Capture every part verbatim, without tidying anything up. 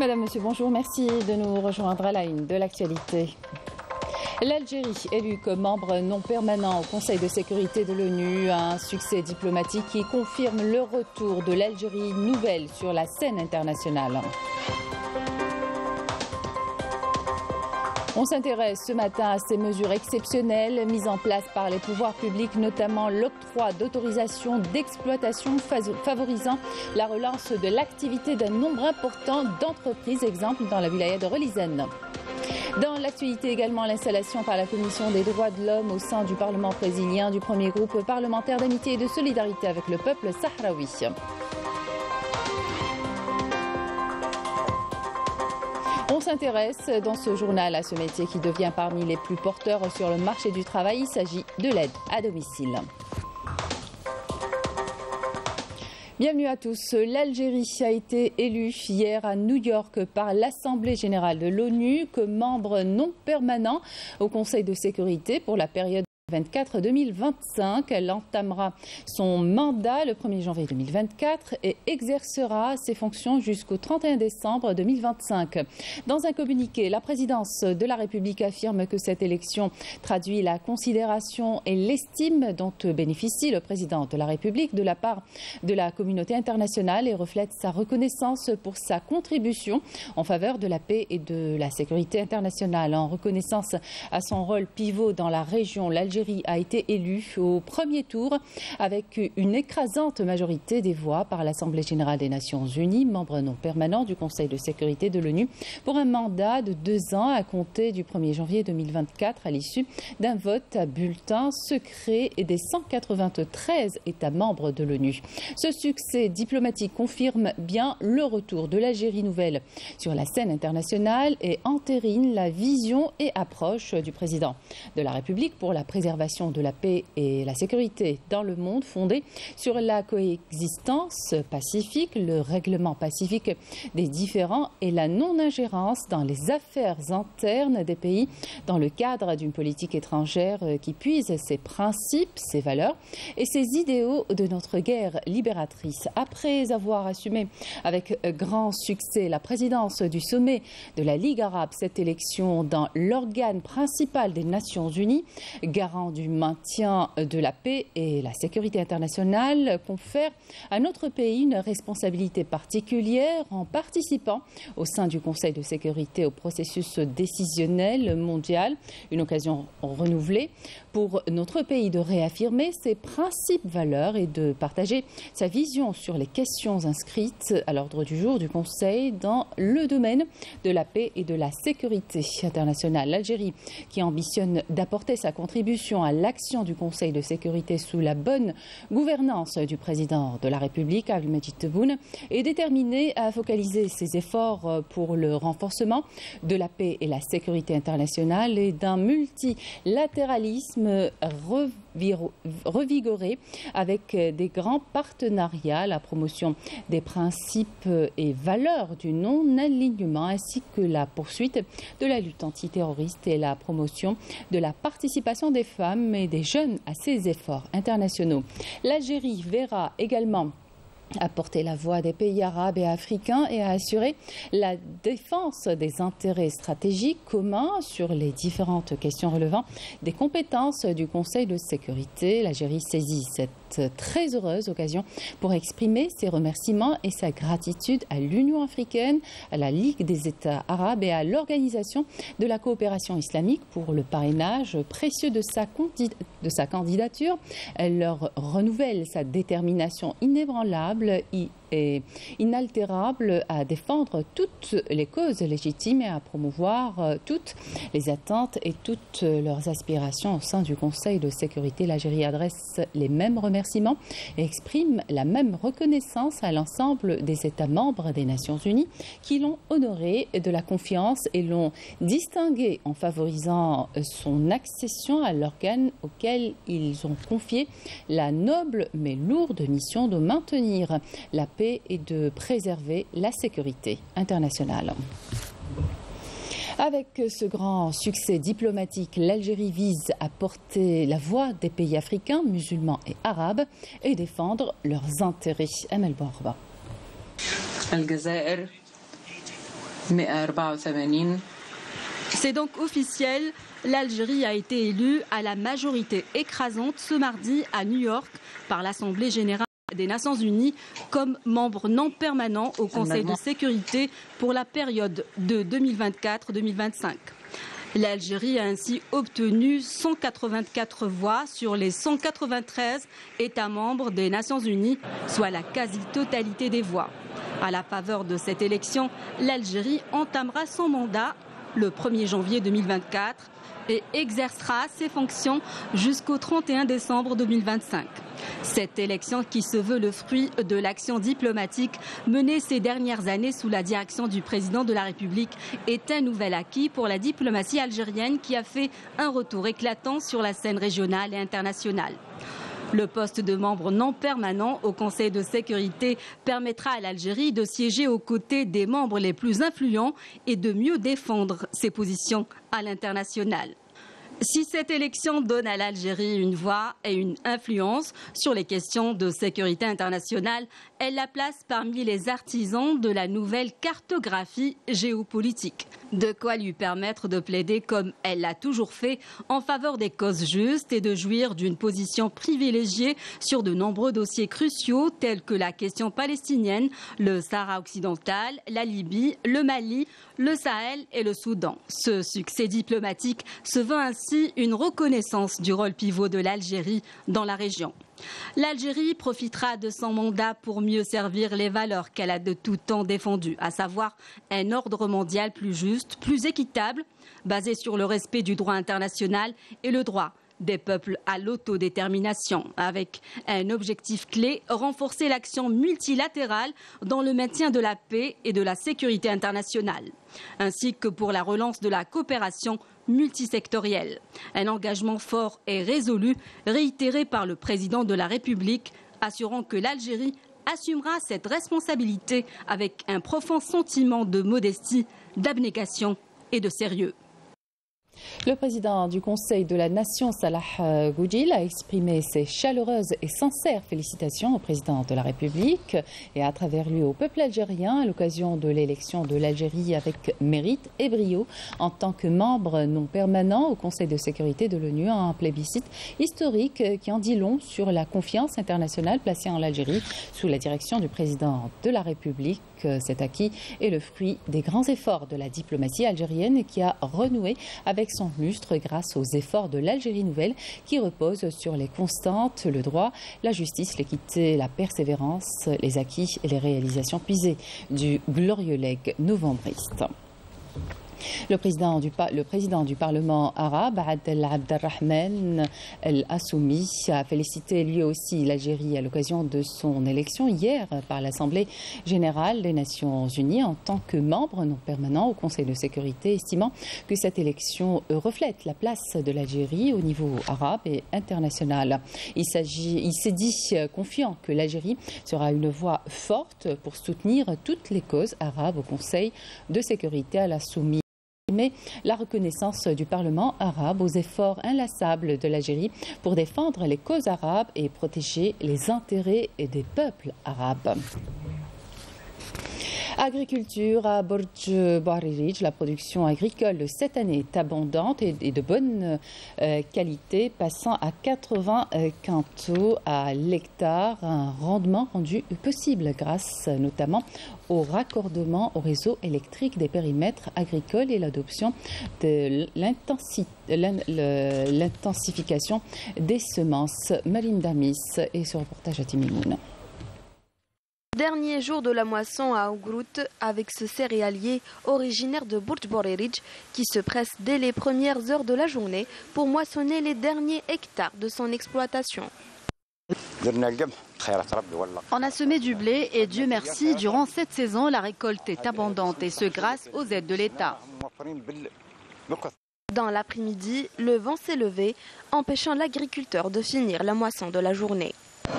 Madame, Monsieur, bonjour. Merci de nous rejoindre à la une de l'actualité. L'Algérie, élue comme membre non permanent au Conseil de sécurité de l'ONU, a un succès diplomatique qui confirme le retour de l'Algérie nouvelle sur la scène internationale. On s'intéresse ce matin à ces mesures exceptionnelles mises en place par les pouvoirs publics, notamment l'octroi d'autorisations d'exploitation favorisant la relance de l'activité d'un nombre important d'entreprises, exemple dans la wilaya de Relizane. Dans l'actualité également, l'installation par la Commission des droits de l'homme au sein du Parlement brésilien du premier groupe parlementaire d'amitié et de solidarité avec le peuple sahraoui. On s'intéresse dans ce journal à ce métier qui devient parmi les plus porteurs sur le marché du travail. Il s'agit de l'aide à domicile. Bienvenue à tous. L'Algérie a été élue hier à New York par l'Assemblée générale de l'ONU comme membre non permanent au Conseil de sécurité pour la période vingt-quatre deux mille vingt-cinq. Elle entamera son mandat le premier janvier deux mille vingt-quatre et exercera ses fonctions jusqu'au trente et un décembre deux mille vingt-cinq. Dans un communiqué, la présidence de la République affirme que cette élection traduit la considération et l'estime dont bénéficie le président de la République de la part de la communauté internationale et reflète sa reconnaissance pour sa contribution en faveur de la paix et de la sécurité internationale. En reconnaissance à son rôle pivot dans la région, l'Algérie a été élue au premier tour avec une écrasante majorité des voix par l'Assemblée générale des Nations unies, membre non permanent du Conseil de sécurité de l'ONU, pour un mandat de deux ans à compter du premier janvier deux mille vingt-quatre à l'issue d'un vote à bulletin secret et des cent quatre-vingt-treize États membres de l'ONU. Ce succès diplomatique confirme bien le retour de l'Algérie nouvelle sur la scène internationale et entérine la vision et approche du président de la République pour la préservation de la paix et la sécurité dans le monde, fondée sur la coexistence pacifique, le règlement pacifique des différends et la non-ingérence dans les affaires internes des pays dans le cadre d'une politique étrangère qui puise ses principes, ses valeurs et ses idéaux de notre guerre libératrice. Après avoir assumé avec grand succès la présidence du sommet de la Ligue arabe, cette élection dans l'organe principal des Nations unies, garant du maintien de la paix et la sécurité internationale, confère à notre pays une responsabilité particulière en participant au sein du Conseil de sécurité au processus décisionnel mondial, une occasion renouvelée pour notre pays de réaffirmer ses principes, valeurs et de partager sa vision sur les questions inscrites à l'ordre du jour du Conseil dans le domaine de la paix et de la sécurité internationale. L'Algérie, qui ambitionne d'apporter sa contribution à l'action du Conseil de sécurité sous la bonne gouvernance du président de la République, Abdelmadjid Tebboune, est déterminée à focaliser ses efforts pour le renforcement de la paix et la sécurité internationale et d'un multilatéralisme revigoré avec des grands partenariats, la promotion des principes et valeurs du non-alignement ainsi que la poursuite de la lutte antiterroriste et la promotion de la participation des femmes et des jeunes à ces efforts internationaux. L'Algérie verra également à porter la voix des pays arabes et africains et à assurer la défense des intérêts stratégiques communs sur les différentes questions relevant des compétences du Conseil de sécurité. L'Algérie saisit cette très heureuse occasion pour exprimer ses remerciements et sa gratitude à l'Union africaine, à la Ligue des États arabes et à l'Organisation de la coopération islamique pour le parrainage précieux de sa, de sa candidature. Elle leur renouvelle sa détermination inébranlable et inaltérable à défendre toutes les causes légitimes et à promouvoir toutes les attentes et toutes leurs aspirations au sein du Conseil de sécurité. L'Algérie adresse les mêmes remerciements et exprime la même reconnaissance à l'ensemble des États membres des Nations unies qui l'ont honoré de la confiance et l'ont distingué en favorisant son accession à l'organe auquel ils ont confié la noble mais lourde mission de maintenir la paix et de préserver la sécurité internationale. Avec ce grand succès diplomatique, l'Algérie vise à porter la voix des pays africains, musulmans et arabes et défendre leurs intérêts. Amel Borba. C'est donc officiel, l'Algérie a été élue à la majorité écrasante ce mardi à New York par l'Assemblée générale des Nations Unies comme membre non permanent au Conseil de sécurité pour la période de deux mille vingt-quatre à deux mille vingt-cinq. L'Algérie a ainsi obtenu cent quatre-vingt-quatre voix sur les cent quatre-vingt-treize États membres des Nations Unies, soit la quasi-totalité des voix. À la faveur de cette élection, l'Algérie entamera son mandat le premier janvier deux mille vingt-quatre et exercera ses fonctions jusqu'au trente et un décembre deux mille vingt-cinq. Cette élection, qui se veut le fruit de l'action diplomatique menée ces dernières années sous la direction du président de la République, est un nouvel acquis pour la diplomatie algérienne qui a fait un retour éclatant sur la scène régionale et internationale. Le poste de membre non permanent au Conseil de sécurité permettra à l'Algérie de siéger aux côtés des membres les plus influents et de mieux défendre ses positions à l'international. Si cette élection donne à l'Algérie une voix et une influence sur les questions de sécurité internationale, elle la place parmi les artisans de la nouvelle cartographie géopolitique. De quoi lui permettre de plaider, comme elle l'a toujours fait, en faveur des causes justes et de jouir d'une position privilégiée sur de nombreux dossiers cruciaux tels que la question palestinienne, le Sahara occidental, la Libye, le Mali, le Sahel et le Soudan. Ce succès diplomatique se veut ainsi une reconnaissance du rôle pivot de l'Algérie dans la région. L'Algérie profitera de son mandat pour mieux servir les valeurs qu'elle a de tout temps défendues, à savoir un ordre mondial plus juste, plus équitable, basé sur le respect du droit international et le droit des peuples à l'autodétermination, avec un objectif clé, renforcer l'action multilatérale dans le maintien de la paix et de la sécurité internationale, ainsi que pour la relance de la coopération multisectorielle. Un engagement fort et résolu réitéré par le président de la République, assurant que l'Algérie assumera cette responsabilité avec un profond sentiment de modestie, d'abnégation et de sérieux. Le président du Conseil de la Nation, Salah Goudjil, a exprimé ses chaleureuses et sincères félicitations au président de la République et à travers lui au peuple algérien à l'occasion de l'élection de l'Algérie avec mérite et brio en tant que membre non permanent au Conseil de sécurité de l'ONU, un plébiscite historique qui en dit long sur la confiance internationale placée en l'Algérie sous la direction du président de la République. Cet acquis est le fruit des grands efforts de la diplomatie algérienne qui a renoué avec son lustre grâce aux efforts de l'Algérie nouvelle qui repose sur les constantes, le droit, la justice, l'équité, la persévérance, les acquis et les réalisations puisées du glorieux legs novembriste. Le président, du, le président du Parlement arabe, Adel Abdelrahman El-Assoumi, a félicité lui aussi l'Algérie à l'occasion de son élection hier par l'Assemblée générale des Nations Unies en tant que membre non permanent au Conseil de sécurité, estimant que cette élection reflète la place de l'Algérie au niveau arabe et international. Il s'agit, il s'est dit confiant que l'Algérie sera une voix forte pour soutenir toutes les causes arabes au Conseil de sécurité à l'Assoumi. Mais la reconnaissance du Parlement arabe aux efforts inlassables de l'Algérie pour défendre les causes arabes et protéger les intérêts des peuples arabes. Agriculture à Borj Bouharirij, la production agricole de cette année est abondante et de bonne euh, qualité, passant à quatre-vingts euh, quintaux à l'hectare, un rendement rendu possible grâce notamment au raccordement au réseau électrique des périmètres agricoles et l'adoption de l'intensification des semences. Marine Damis et ce reportage à Timimoun. Dernier jour de la moisson à Ougrout avec ce céréalier originaire de Borj Bouharirij qui se presse dès les premières heures de la journée pour moissonner les derniers hectares de son exploitation. On a semé du blé et Dieu merci, durant cette saison, la récolte est abondante et ce grâce aux aides de l'État. Dans l'après-midi, le vent s'est levé, empêchant l'agriculteur de finir la moisson de la journée.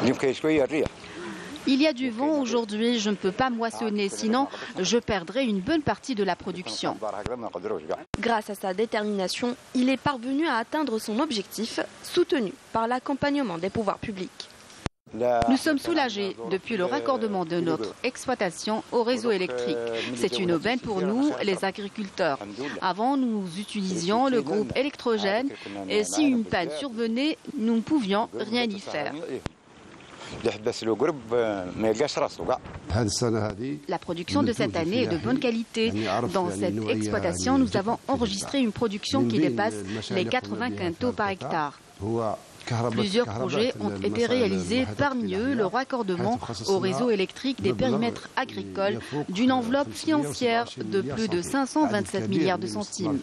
Il y a du vent aujourd'hui, je ne peux pas moissonner, sinon je perdrai une bonne partie de la production. Grâce à sa détermination, il est parvenu à atteindre son objectif, soutenu par l'accompagnement des pouvoirs publics. Nous sommes soulagés depuis le raccordement de notre exploitation au réseau électrique. C'est une aubaine pour nous, les agriculteurs. Avant, nous utilisions le groupe électrogène et si une panne survenait, nous ne pouvions rien y faire. La production de cette année est de bonne qualité. Dans cette exploitation, nous avons enregistré une production qui dépasse les quatre-vingts quintaux par hectare. Plusieurs projets ont été réalisés, parmi eux le raccordement au réseau électrique des périmètres agricoles d'une enveloppe financière de plus de cinq cent vingt-sept milliards de centimes.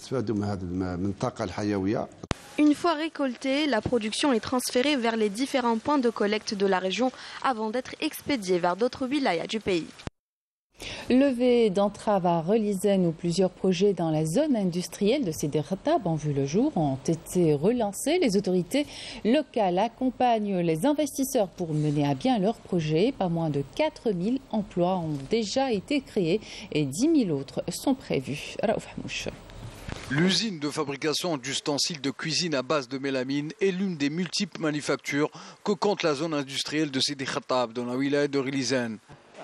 Une fois récoltée, la production est transférée vers les différents points de collecte de la région avant d'être expédiée vers d'autres wilayas du pays. Levée d'entraves à Relisen où plusieurs projets dans la zone industrielle de Sidi Khattab ont vu le jour ont été relancés. Les autorités locales accompagnent les investisseurs pour mener à bien leurs projets. Pas moins de quatre mille emplois ont déjà été créés et dix mille autres sont prévus. Raouf Hamouch. L'usine de fabrication d'ustensiles de cuisine à base de mélamine est l'une des multiples manufactures que compte la zone industrielle de Sidi Khattab dans la wilaya de Relisen.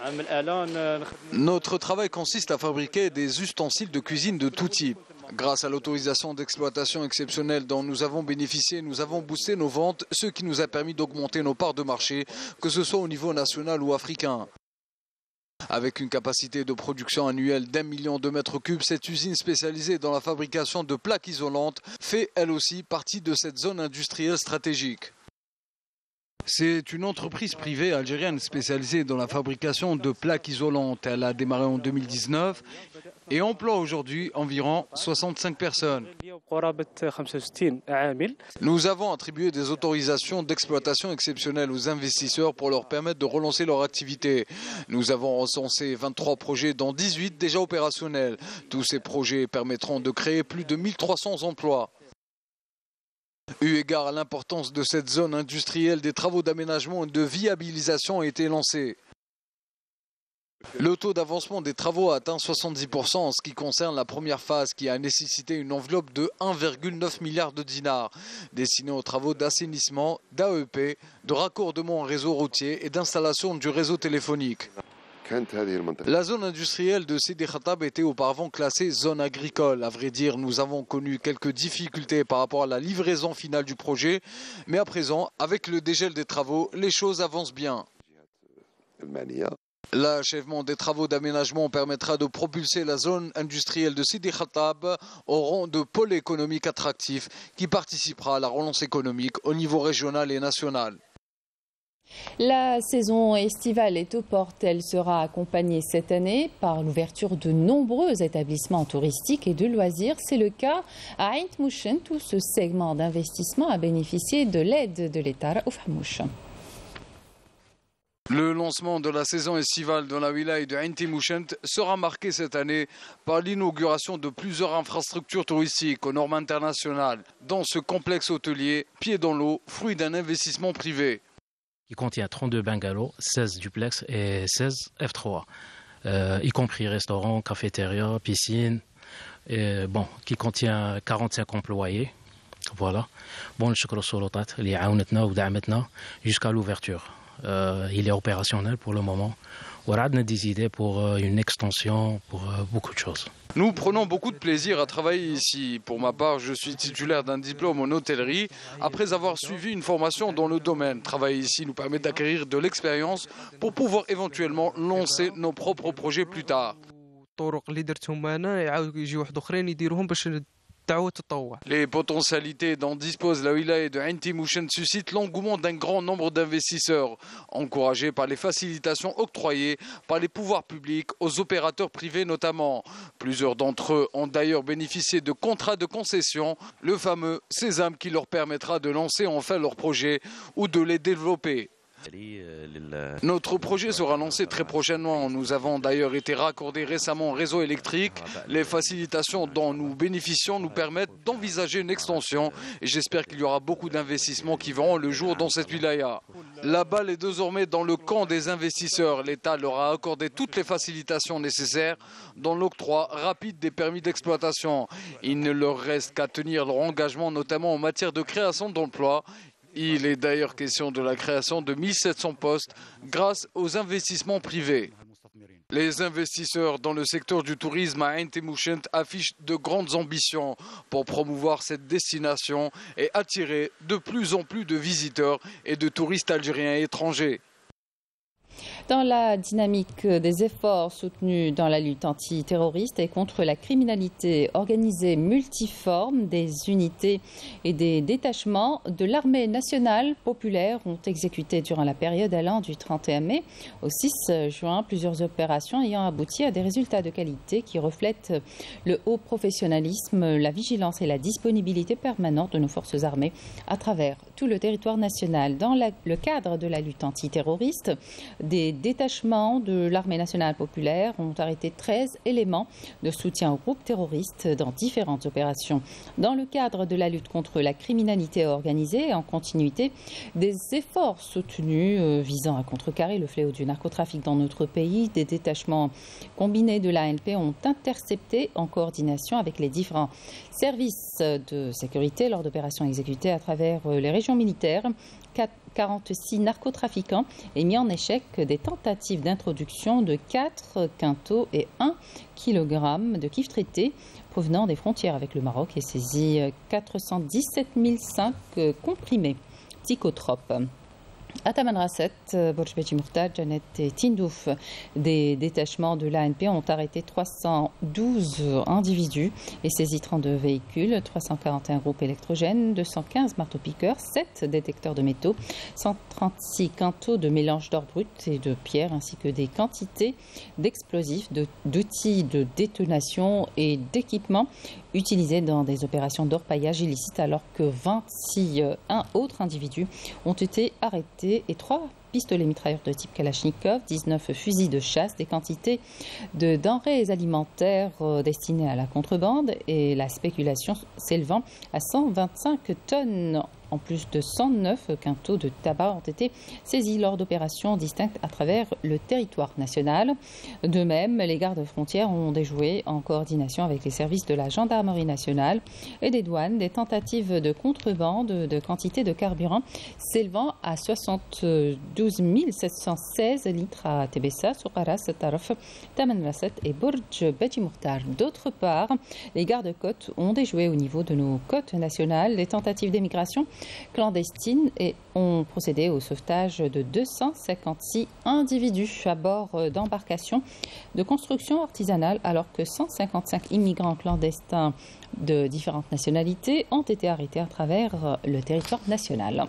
Notre travail consiste à fabriquer des ustensiles de cuisine de tout type. Grâce à l'autorisation d'exploitation exceptionnelle dont nous avons bénéficié, nous avons boosté nos ventes, ce qui nous a permis d'augmenter nos parts de marché, que ce soit au niveau national ou africain. Avec une capacité de production annuelle d'un million de mètres cubes, cette usine spécialisée dans la fabrication de plaques isolantes fait elle aussi partie de cette zone industrielle stratégique. C'est une entreprise privée algérienne spécialisée dans la fabrication de plaques isolantes. Elle a démarré en deux mille dix-neuf et emploie aujourd'hui environ soixante-cinq personnes. Nous avons attribué des autorisations d'exploitation exceptionnelles aux investisseurs pour leur permettre de relancer leur activité. Nous avons recensé vingt-trois projets dont dix-huit déjà opérationnels. Tous ces projets permettront de créer plus de mille trois cents emplois. Eu égard à l'importance de cette zone industrielle, des travaux d'aménagement et de viabilisation ont été lancés. Le taux d'avancement des travaux a atteint soixante-dix pour cent en ce qui concerne la première phase qui a nécessité une enveloppe de un virgule neuf milliard de dinars destinée aux travaux d'assainissement, d'A E P, de raccordement au réseau routier et d'installation du réseau téléphonique. La zone industrielle de Sidi Khattab était auparavant classée zone agricole. À vrai dire, nous avons connu quelques difficultés par rapport à la livraison finale du projet, mais à présent, avec le dégel des travaux, les choses avancent bien. L'achèvement des travaux d'aménagement permettra de propulser la zone industrielle de Sidi Khattab au rang de pôle économique attractif qui participera à la relance économique au niveau régional et national. La saison estivale est aux portes. Elle sera accompagnée cette année par l'ouverture de nombreux établissements touristiques et de loisirs. C'est le cas à Ain Mouchent où ce segment d'investissement a bénéficié de l'aide de l'État. Raouf Hamouch. Le lancement de la saison estivale dans la wilaya de Ain Mouchent sera marqué cette année par l'inauguration de plusieurs infrastructures touristiques aux normes internationales dans ce complexe hôtelier, pied dans l'eau, fruit d'un investissement privé. Il contient trente-deux bungalows, seize duplex et seize F trois, euh, y compris restaurant, cafétéria, piscine, et, bon, qui contient quarante-cinq employés. Voilà. Bon, jusqu'à l'ouverture. Euh, il est opérationnel pour le moment. On a des idées pour une extension, pour beaucoup de choses. Nous prenons beaucoup de plaisir à travailler ici. Pour ma part, je suis titulaire d'un diplôme en hôtellerie après avoir suivi une formation dans le domaine. Travailler ici nous permet d'acquérir de l'expérience pour pouvoir éventuellement lancer nos propres projets plus tard. Les potentialités dont dispose la wilaya de Ain Mouchent suscitent l'engouement d'un grand nombre d'investisseurs, encouragés par les facilitations octroyées par les pouvoirs publics aux opérateurs privés notamment. Plusieurs d'entre eux ont d'ailleurs bénéficié de contrats de concession, le fameux sésame qui leur permettra de lancer enfin leurs projets ou de les développer. Notre projet sera lancé très prochainement. Nous avons d'ailleurs été raccordés récemment au réseau électrique. Les facilitations dont nous bénéficions nous permettent d'envisager une extension et j'espère qu'il y aura beaucoup d'investissements qui verront le jour dans cette wilaya. La balle est désormais dans le camp des investisseurs. L'État leur a accordé toutes les facilitations nécessaires dans l'octroi rapide des permis d'exploitation. Il ne leur reste qu'à tenir leur engagement, notamment en matière de création d'emplois, Il est d'ailleurs question de la création de mille sept cents postes grâce aux investissements privés. Les investisseurs dans le secteur du tourisme à Ain Temouchent affichent de grandes ambitions pour promouvoir cette destination et attirer de plus en plus de visiteurs et de touristes algériens et étrangers. Dans la dynamique des efforts soutenus dans la lutte antiterroriste et contre la criminalité organisée multiforme, des unités et des détachements de l'armée nationale populaire ont exécuté durant la période allant du trente et un mai au six juin plusieurs opérations ayant abouti à des résultats de qualité qui reflètent le haut professionnalisme, la vigilance et la disponibilité permanente de nos forces armées à travers tout le territoire national. Dans la, le cadre de la lutte antiterroriste, des détachements de l'armée nationale populaire ont arrêté treize éléments de soutien aux groupes terroristes dans différentes opérations. Dans le cadre de la lutte contre la criminalité organisée, en continuité des efforts soutenus euh, visant à contrecarrer le fléau du narcotrafic dans notre pays, des détachements combinés de l'A N P ont intercepté en coordination avec les différents services de sécurité lors d'opérations exécutées à travers euh, les régions militaires quarante-six narcotrafiquants et mis en échec des tentatives d'introduction de quatre quintaux et un kilogramme de kif traité provenant des frontières avec le Maroc et saisi quatre cent dix-sept mille cinq comprimés psychotropes. À Taman Rasset, Borj Beji Mourtad, Janet et Tindouf, des détachements de l'A N P ont arrêté trois cent douze individus et saisi trente-deux véhicules, trois cent quarante et un groupes électrogènes, deux cent quinze marteaux-piqueurs, sept détecteurs de métaux, cent trente-six quintaux de mélange d'or brut et de pierre, ainsi que des quantités d'explosifs, d'outils de détonation et d'équipements utilisés dans des opérations d'orpaillage illicite, alors que vingt-six un autres individus ont été arrêtés et trois pistolets mitrailleurs de type Kalachnikov, dix-neuf fusils de chasse, des quantités de denrées alimentaires destinées à la contrebande et la spéculation s'élevant à cent vingt-cinq tonnes. En plus de cent neuf quintaux de tabac ont été saisis lors d'opérations distinctes à travers le territoire national. De même, les gardes-frontières ont déjoué en coordination avec les services de la gendarmerie nationale et des douanes des tentatives de contrebande de quantité de carburant s'élevant à soixante-douze mille sept cent seize litres à Tébessa, Soukaras, Taraf, Taman Rasset et Borj Beji Mourtad. D'autre part, les gardes-côtes ont déjoué au niveau de nos côtes nationales les tentatives d'émigration clandestines et ont procédé au sauvetage de deux cent cinquante-six individus à bord d'embarcations de construction artisanale, alors que cent cinquante-cinq immigrants clandestins de différentes nationalités ont été arrêtés à travers le territoire national.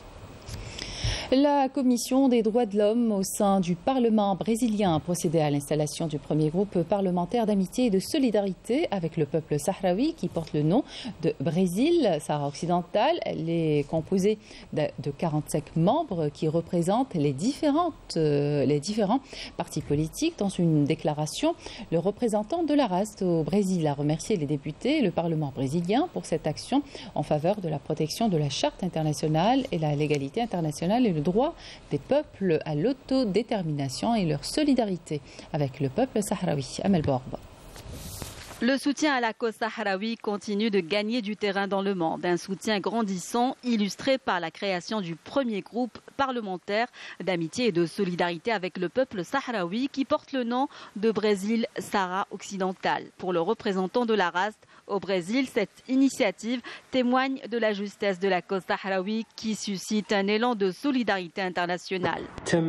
La Commission des droits de l'homme au sein du Parlement brésilien a procédé à l'installation du premier groupe parlementaire d'amitié et de solidarité avec le peuple sahraoui qui porte le nom de Brésil Sahara occidental. Elle est composée de quarante-cinq membres qui représentent les, différentes, les différents partis politiques. Dans une déclaration, le représentant de la race au Brésil a remercié les députés et le Parlement brésilien pour cette action en faveur de la protection de la Charte internationale et la légalité internationale et le droit des peuples à l'autodétermination et leur solidarité avec le peuple sahraoui. Amel Borba. Le soutien à la cause sahraoui continue de gagner du terrain dans le monde. Un soutien grandissant illustré par la création du premier groupe parlementaire d'amitié et de solidarité avec le peuple sahraoui qui porte le nom de Brésil Sahara occidental. Pour le représentant de la race au Brésil, cette initiative témoigne de la justesse de la cause sahraoui qui suscite un élan de solidarité internationale.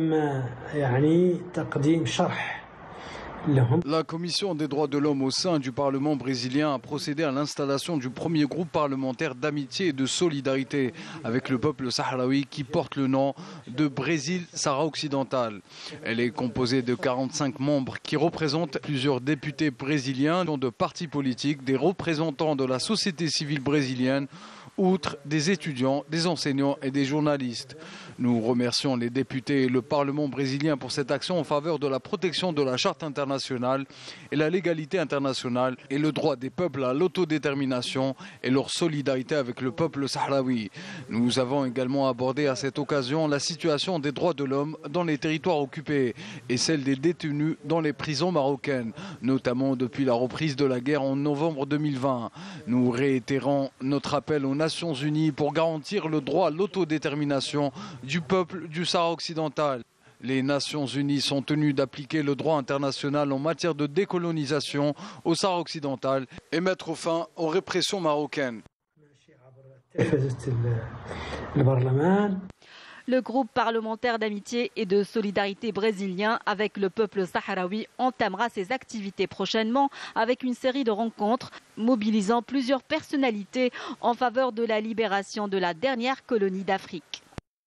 La Commission des droits de l'homme au sein du Parlement brésilien a procédé à l'installation du premier groupe parlementaire d'amitié et de solidarité avec le peuple sahraoui qui porte le nom de Brésil Sahara occidental. Elle est composée de quarante-cinq membres qui représentent plusieurs députés brésiliens, dont de partis politiques, des représentants de la société civile brésilienne, outre des étudiants, des enseignants et des journalistes. Nous remercions les députés et le Parlement brésilien pour cette action en faveur de la protection de la Charte internationale et la légalité internationale et le droit des peuples à l'autodétermination et leur solidarité avec le peuple sahraoui. Nous avons également abordé à cette occasion la situation des droits de l'homme dans les territoires occupés et celle des détenus dans les prisons marocaines, notamment depuis la reprise de la guerre en novembre deux mille vingt. Nous réitérons notre appel aux Nations Unies pour garantir le droit à l'autodétermination du peuple du Sahara occidental. Les Nations Unies sont tenues d'appliquer le droit international en matière de décolonisation au Sahara occidental et mettre fin aux répressions marocaines. Le groupe parlementaire d'amitié et de solidarité brésilien avec le peuple sahraoui entamera ses activités prochainement avec une série de rencontres mobilisant plusieurs personnalités en faveur de la libération de la dernière colonie d'Afrique.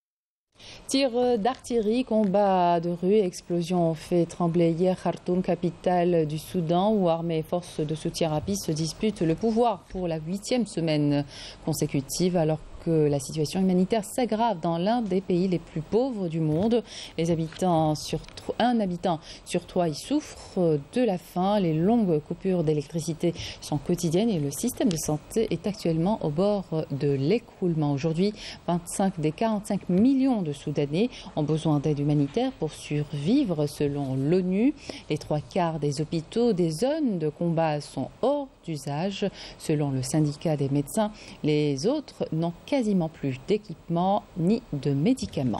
Tirs d'artillerie, combats de rue, explosions ont fait trembler hier Khartoum, capitale du Soudan, où armées et forces de soutien rapide se disputent le pouvoir pour la huitième semaine consécutive, alors que la situation humanitaire s'aggrave dans l'un des pays les plus pauvres du monde. Les habitants sur un habitant sur trois y souffrent de la faim. Les longues coupures d'électricité sont quotidiennes et le système de santé est actuellement au bord de l'écroulement. Aujourd'hui, vingt-cinq des quarante-cinq millions de Soudanais ont besoin d'aide humanitaire pour survivre selon l'ONU. Les trois quarts des hôpitaux des zones de combat sont hors d'usage. Selon le syndicat des médecins, les autres n'ont quasiment plus d'équipements ni de médicaments.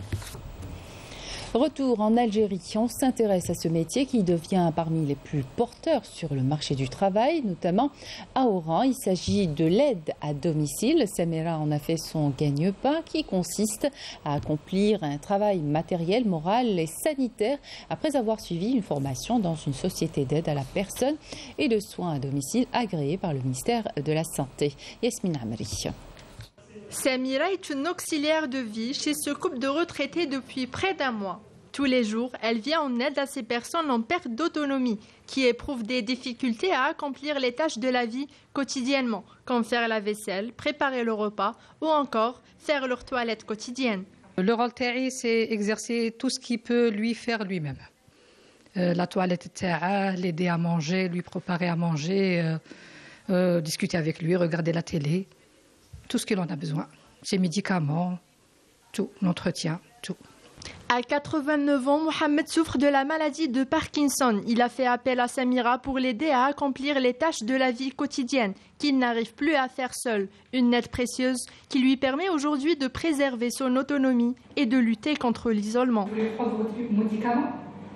Retour en Algérie, on s'intéresse à ce métier qui devient parmi les plus porteurs sur le marché du travail, notamment à Oran. Il s'agit de l'aide à domicile. Samira en a fait son gagne-pain qui consiste à accomplir un travail matériel, moral et sanitaire après avoir suivi une formation dans une société d'aide à la personne et de soins à domicile agréée par le ministère de la Santé. Yasmine Amri. Samira est une auxiliaire de vie chez ce couple de retraités depuis près d'un mois. Tous les jours, elle vient en aide à ces personnes en perte d'autonomie qui éprouvent des difficultés à accomplir les tâches de la vie quotidiennement, comme faire la vaisselle, préparer le repas ou encore faire leur toilette quotidienne. Le rôle تاعي, c'est exercer tout ce qu'il peut lui faire lui-même. Euh, la toilette تاعه, l'aider à manger, lui préparer à manger, euh, euh, discuter avec lui, regarder la télé. Tout ce qu'il en a besoin, ses médicaments, tout, l'entretien, tout. À quatre-vingt-neuf ans, Mohamed souffre de la maladie de Parkinson. Il a fait appel à Samira pour l'aider à accomplir les tâches de la vie quotidienne qu'il n'arrive plus à faire seul. Une aide précieuse qui lui permet aujourd'hui de préserver son autonomie et de lutter contre l'isolement. Vous voulez prendre votre médicament ?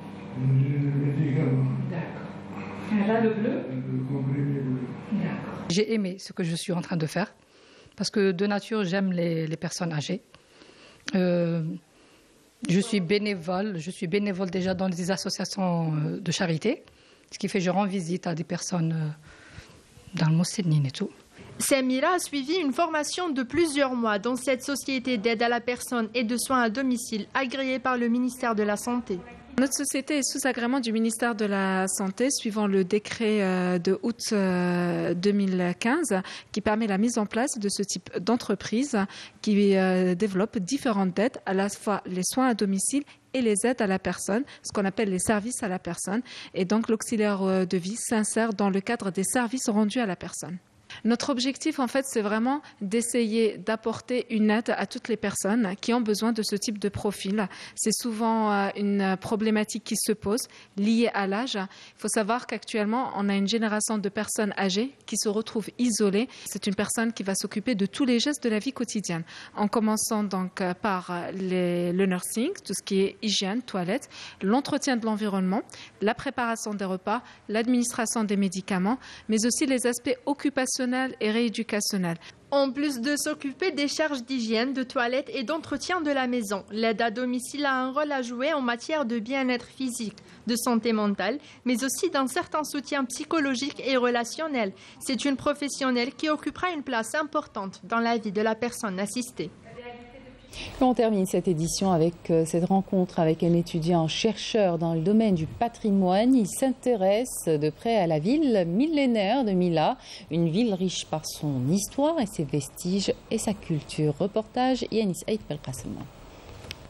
Le médicament. D'accord. Là, le bleu ? D'accord. J'ai aimé ce que je suis en train de faire. Parce que de nature, j'aime les, les personnes âgées. Euh, je suis bénévole, je suis bénévole déjà dans des associations de charité, ce qui fait que je rends visite à des personnes dans le Mousseline et tout. Samira a suivi une formation de plusieurs mois dans cette société d'aide à la personne et de soins à domicile agréée par le ministère de la Santé. Notre société est sous agrément du ministère de la Santé suivant le décret de août deux mille quinze qui permet la mise en place de ce type d'entreprise qui développe différentes aides, à la fois les soins à domicile et les aides à la personne, ce qu'on appelle les services à la personne. Et donc l'auxiliaire de vie s'insère dans le cadre des services rendus à la personne. Notre objectif, en fait, c'est vraiment d'essayer d'apporter une aide à toutes les personnes qui ont besoin de ce type de profil. C'est souvent une problématique qui se pose liée à l'âge. Il faut savoir qu'actuellement, on a une génération de personnes âgées qui se retrouvent isolées. C'est une personne qui va s'occuper de tous les gestes de la vie quotidienne, en commençant donc par les, le nursing, tout ce qui est hygiène, toilette, l'entretien de l'environnement, la préparation des repas, l'administration des médicaments, mais aussi les aspects occupationnels et rééducationnel. En plus de s'occuper des charges d'hygiène, de toilette et d'entretien de la maison, l'aide à domicile a un rôle à jouer en matière de bien-être physique, de santé mentale, mais aussi d'un certain soutien psychologique et relationnel. C'est une professionnelle qui occupera une place importante dans la vie de la personne assistée. On termine cette édition avec cette rencontre avec un étudiant chercheur dans le domaine du patrimoine. Il s'intéresse de près à la ville millénaire de Mila, une ville riche par son histoire et ses vestiges et sa culture. Reportage Yanis Aït Belkacem.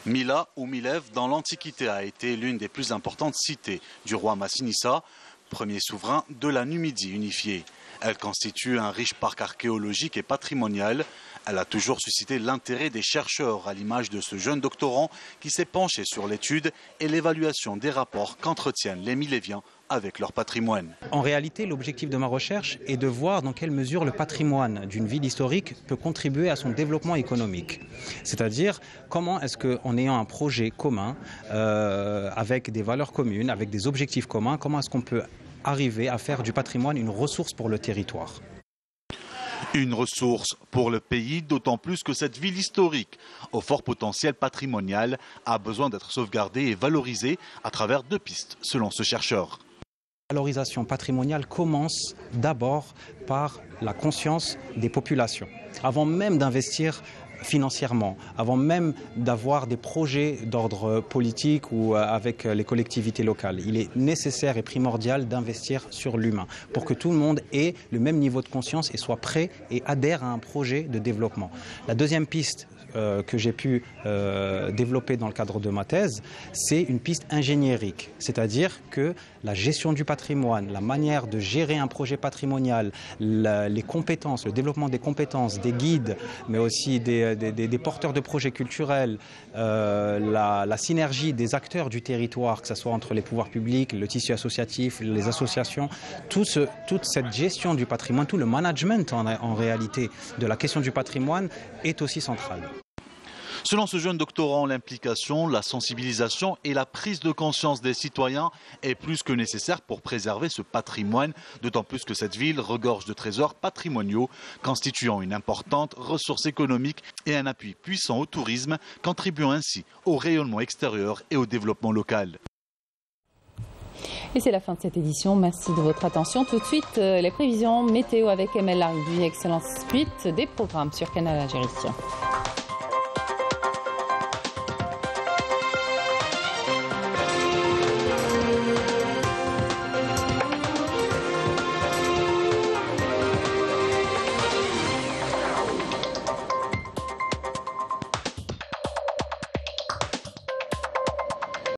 Mila ou Milev dans l'Antiquité a été l'une des plus importantes cités du roi Massinissa, premier souverain de la Numidie unifiée. Elle constitue un riche parc archéologique et patrimonial. Elle a toujours suscité l'intérêt des chercheurs, à l'image de ce jeune doctorant qui s'est penché sur l'étude et l'évaluation des rapports qu'entretiennent les Miléviens avec leur patrimoine. En réalité, l'objectif de ma recherche est de voir dans quelle mesure le patrimoine d'une ville historique peut contribuer à son développement économique. C'est-à-dire, comment est-ce qu'en ayant un projet commun, euh, avec des valeurs communes, avec des objectifs communs, comment est-ce qu'on peut arriver à faire du patrimoine une ressource pour le territoire. Une ressource pour le pays, d'autant plus que cette ville historique, au fort potentiel patrimonial, a besoin d'être sauvegardée et valorisée à travers deux pistes, selon ce chercheur. La valorisation patrimoniale commence d'abord par la conscience des populations. Avant même d'investir financièrement, avant même d'avoir des projets d'ordre politique ou avec les collectivités locales. Il est nécessaire et primordial d'investir sur l'humain pour que tout le monde ait le même niveau de conscience et soit prêt et adhère à un projet de développement. La deuxième piste Euh, que j'ai pu euh, développer dans le cadre de ma thèse, c'est une piste ingéniérique. C'est-à-dire que la gestion du patrimoine, la manière de gérer un projet patrimonial, la, les compétences, le développement des compétences, des guides, mais aussi des, des, des, des porteurs de projets culturels, euh, la, la synergie des acteurs du territoire, que ce soit entre les pouvoirs publics, le tissu associatif, les associations, tout ce, toute cette gestion du patrimoine, tout le management en, en réalité de la question du patrimoine est aussi central. Selon ce jeune doctorant, l'implication, la sensibilisation et la prise de conscience des citoyens est plus que nécessaire pour préserver ce patrimoine, d'autant plus que cette ville regorge de trésors patrimoniaux, constituant une importante ressource économique et un appui puissant au tourisme, contribuant ainsi au rayonnement extérieur et au développement local. Et c'est la fin de cette édition. Merci de votre attention. Tout de suite, les prévisions météo avec Emel Larridu. Excellente suite des programmes sur Canal Algérie.